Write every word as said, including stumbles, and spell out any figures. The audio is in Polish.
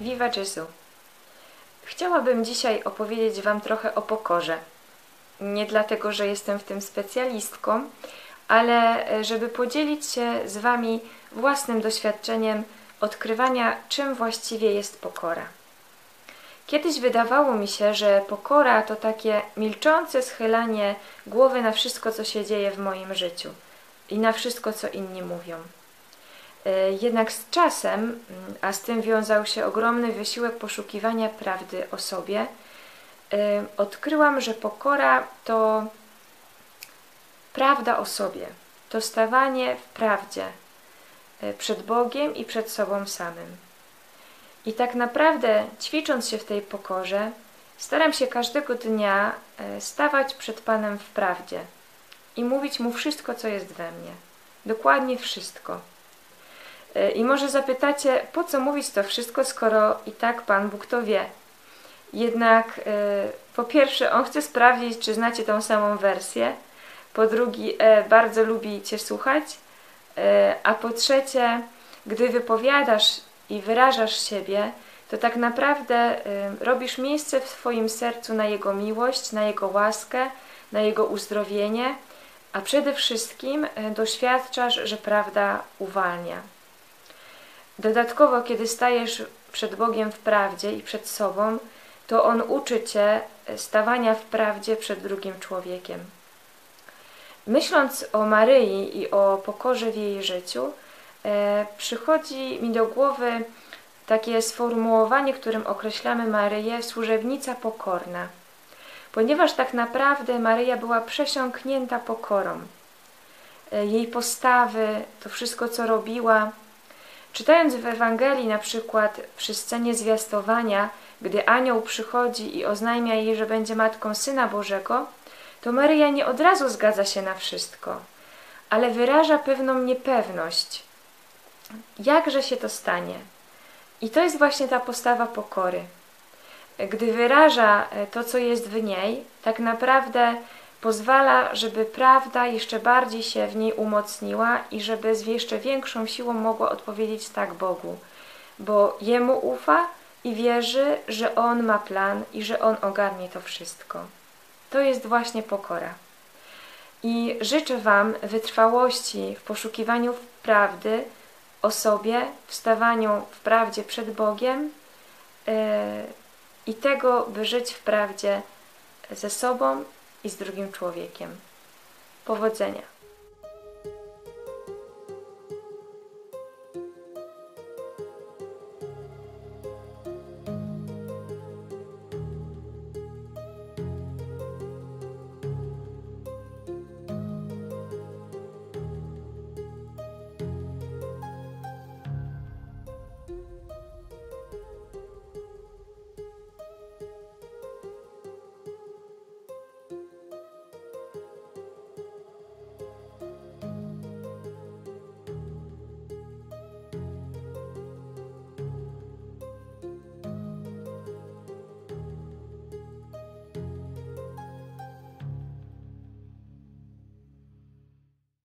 Viva Gesù! Chciałabym dzisiaj opowiedzieć Wam trochę o pokorze. Nie dlatego, że jestem w tym specjalistką, ale żeby podzielić się z Wami własnym doświadczeniem odkrywania, czym właściwie jest pokora. Kiedyś wydawało mi się, że pokora to takie milczące schylanie głowy na wszystko, co się dzieje w moim życiu i na wszystko, co inni mówią. Jednak z czasem, a z tym wiązał się ogromny wysiłek poszukiwania prawdy o sobie, odkryłam, że pokora to prawda o sobie, to stawanie w prawdzie przed Bogiem i przed sobą samym. I tak naprawdę, ćwicząc się w tej pokorze, staram się każdego dnia stawać przed Panem w prawdzie i mówić Mu wszystko, co jest we mnie. Dokładnie wszystko. I może zapytacie, po co mówić to wszystko, skoro i tak Pan Bóg to wie. Jednak po pierwsze, On chce sprawdzić, czy znacie tą samą wersję. Po drugie, bardzo lubi Cię słuchać. A po trzecie, gdy wypowiadasz i wyrażasz siebie, to tak naprawdę robisz miejsce w Twoim sercu na Jego miłość, na Jego łaskę, na Jego uzdrowienie, a przede wszystkim doświadczasz, że prawda uwalnia. Dodatkowo, kiedy stajesz przed Bogiem w prawdzie i przed sobą, to On uczy Cię stawania w prawdzie przed drugim człowiekiem. Myśląc o Maryi i o pokorze w jej życiu, e, przychodzi mi do głowy takie sformułowanie, którym określamy Maryję, służebnica pokorna. Ponieważ tak naprawdę Maryja była przesiąknięta pokorą. E, jej postawy, to wszystko, co robiła. Czytając w Ewangelii, na przykład przy scenie zwiastowania, gdy anioł przychodzi i oznajmia jej, że będzie matką Syna Bożego, to Maryja nie od razu zgadza się na wszystko, ale wyraża pewną niepewność. Jakże się to stanie? I to jest właśnie ta postawa pokory. Gdy wyraża to, co jest w niej, tak naprawdę pozwala, żeby prawda jeszcze bardziej się w niej umocniła i żeby z jeszcze większą siłą mogła odpowiedzieć tak Bogu, bo Jemu ufa i wierzy, że On ma plan i że On ogarnie to wszystko. To jest właśnie pokora. I życzę Wam wytrwałości w poszukiwaniu prawdy o sobie, w stawaniu w prawdzie przed Bogiem yy, i tego, by żyć w prawdzie ze sobą i z drugim człowiekiem. Powodzenia!